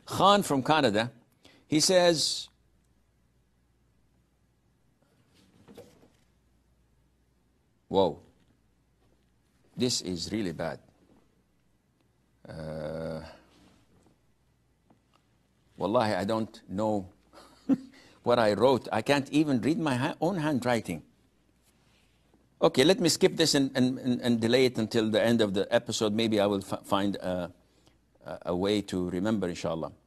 Khan from Canada, he says, whoa, this is really bad. Wallahi, I don't know what I wrote. I can't even read my own handwriting. Okay, let me skip this and delay it until the end of the episode. Maybe I will find a way to remember, inshallah.